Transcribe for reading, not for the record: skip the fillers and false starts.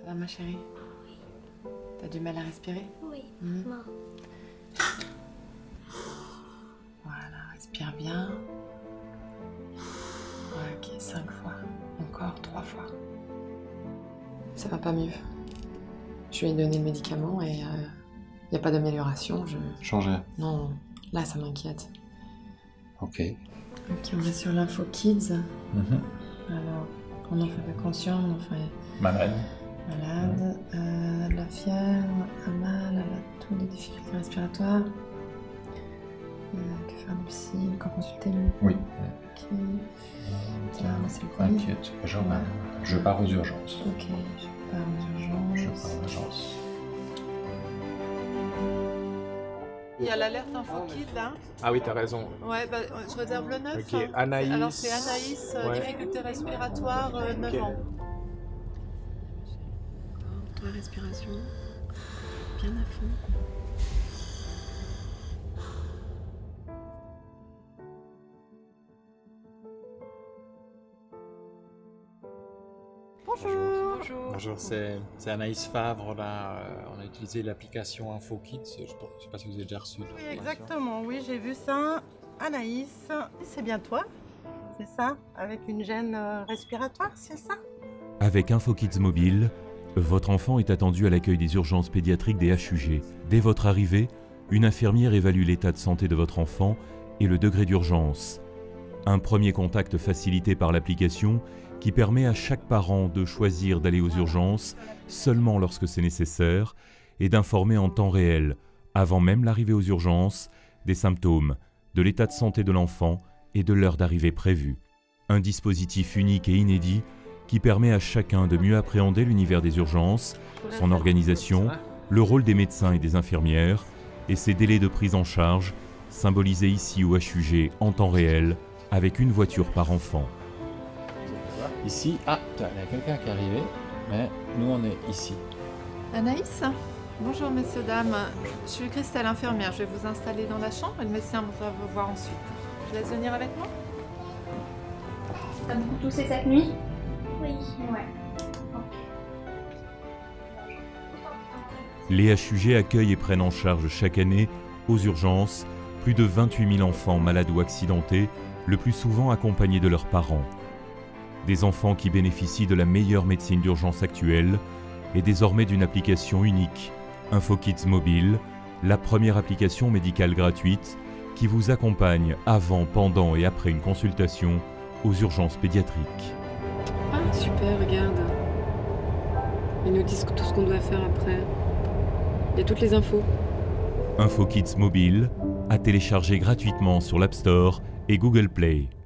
va ma chérie? T'as du mal à respirer? Oui. Voilà, respire bien. Ok, 5 fois. Encore 3 fois. Ça va pas mieux. Je lui ai donné le médicament et il n'y a pas d'amélioration. Changer. Non, là ça m'inquiète. Ok. Ok, on va sur l'info kids. Alors, mon enfant est conscient, mon enfant est Malade. la fièvre, un mal, elle a tous les difficultés respiratoires. Que faire le psy, quand consulter le... Oui. Ok. Là, c'est le premier. Inquiète, je pars aux urgences. Ok, je pars aux urgences. Je pars aux urgences. Il y a l'alerte info kid là. Ah oui, t'as raison. Ouais, bah, je réserve le 9. Ok, Anaïs. Alors c'est Anaïs, Ouais. difficulté respiratoire, 9 Ok. ans. Encore 3 respirations. Bien à fond. Bonjour. Bonjour, c'est Anaïs Favre. Là, on a utilisé l'application InfoKids. Je ne sais pas si vous avez déjà reçu. Oui, exactement, oui, j'ai vu ça. Anaïs, c'est bien toi, c'est ça? Avec une gêne respiratoire, c'est ça? Avec InfoKids Mobile, votre enfant est attendu à l'accueil des urgences pédiatriques des HUG. Dès votre arrivée, une infirmière évalue l'état de santé de votre enfant et le degré d'urgence. Un premier contact facilité par l'application qui permet à chaque parent de choisir d'aller aux urgences seulement lorsque c'est nécessaire et d'informer en temps réel, avant même l'arrivée aux urgences, des symptômes, de l'état de santé de l'enfant et de l'heure d'arrivée prévue. Un dispositif unique et inédit qui permet à chacun de mieux appréhender l'univers des urgences, son organisation, le rôle des médecins et des infirmières et ses délais de prise en charge, symbolisés ici au HUG en temps réel, avec une voiture par enfant. Ici, il y a quelqu'un qui est arrivé, mais nous on est ici. Anaïs? Bonjour messieurs, dames. Je suis Christelle, infirmière. Je vais vous installer dans la chambre et le médecin va vous voir ensuite. Je laisse venir avec moi? T'as beaucoup toussé cette nuit? Oui. Ouais. Les HUG accueillent et prennent en charge chaque année, aux urgences, plus de 28 000 enfants malades ou accidentés, le plus souvent accompagnés de leurs parents. Des enfants qui bénéficient de la meilleure médecine d'urgence actuelle et désormais d'une application unique, InfoKids Mobile, la première application médicale gratuite qui vous accompagne avant, pendant et après une consultation aux urgences pédiatriques. Ah, super, regarde. Ils nous disent tout ce qu'on doit faire après. Il y a toutes les infos. InfoKids Mobile, à télécharger gratuitement sur l'App Store et Google Play.